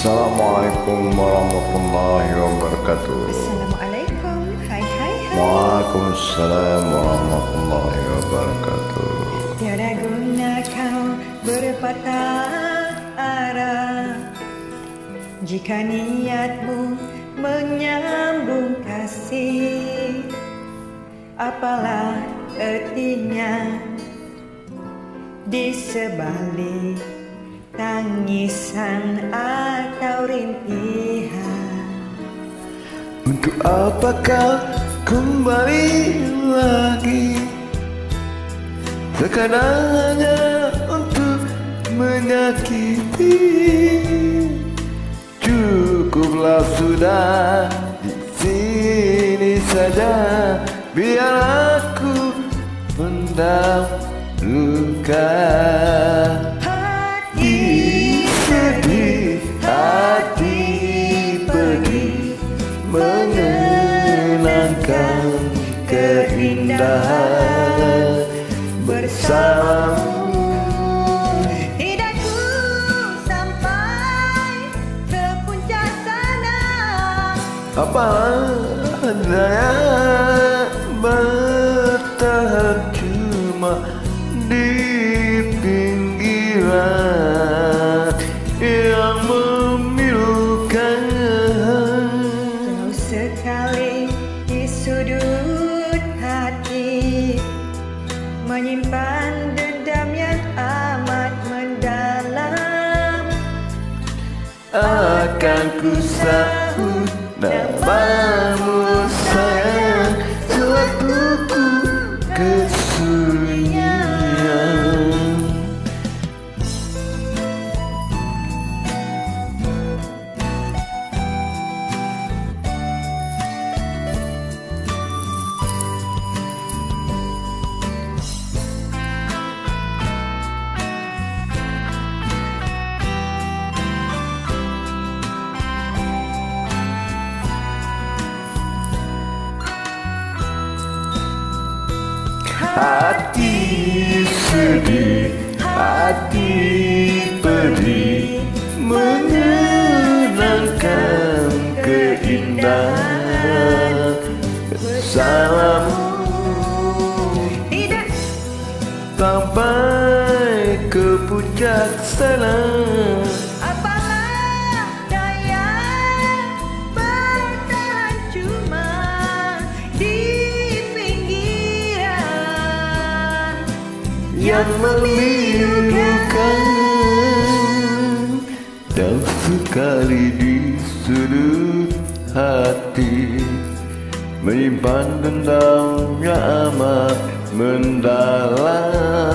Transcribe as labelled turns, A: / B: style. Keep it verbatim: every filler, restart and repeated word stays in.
A: Assalamualaikum warahmatullahi wabarakatuh.
B: Assalamualaikum. Hai hai hai.
A: Waalaikumsalam warahmatullahi wabarakatuh.
B: Tiada guna kau berpatah arah jika niatmu menyambung kasih. Apalah artinya di sebalik tangisan atau rintihan?
A: Untuk apakah kembali lagi? Terkadang hanya untuk menyakiti. Cukuplah sudah, di sini saja, biar aku mendam luka. Hati sedih, hati pergi, mengenangkan keindahan bersamamu.
B: Hidupku sampai ke puncak sana.
A: Apa daya bertahan cuma di pinggiran yang memilukan.
B: Jauh sekali di sudut hati menyimpan dendam yang amat mendalam.
A: Akan ku sahut namamu sayang, sewaktu ku kesunyian. Hati sedih, hati pedih, mengenangkan keindahan bersamamu.
B: Tidak
A: sampai ke puncak sana.
B: apalah daya bertahan cuma di pinggiran
A: Yang memilukan, dan sekali di sudut hati menyimpan dendam yang amat mendalam.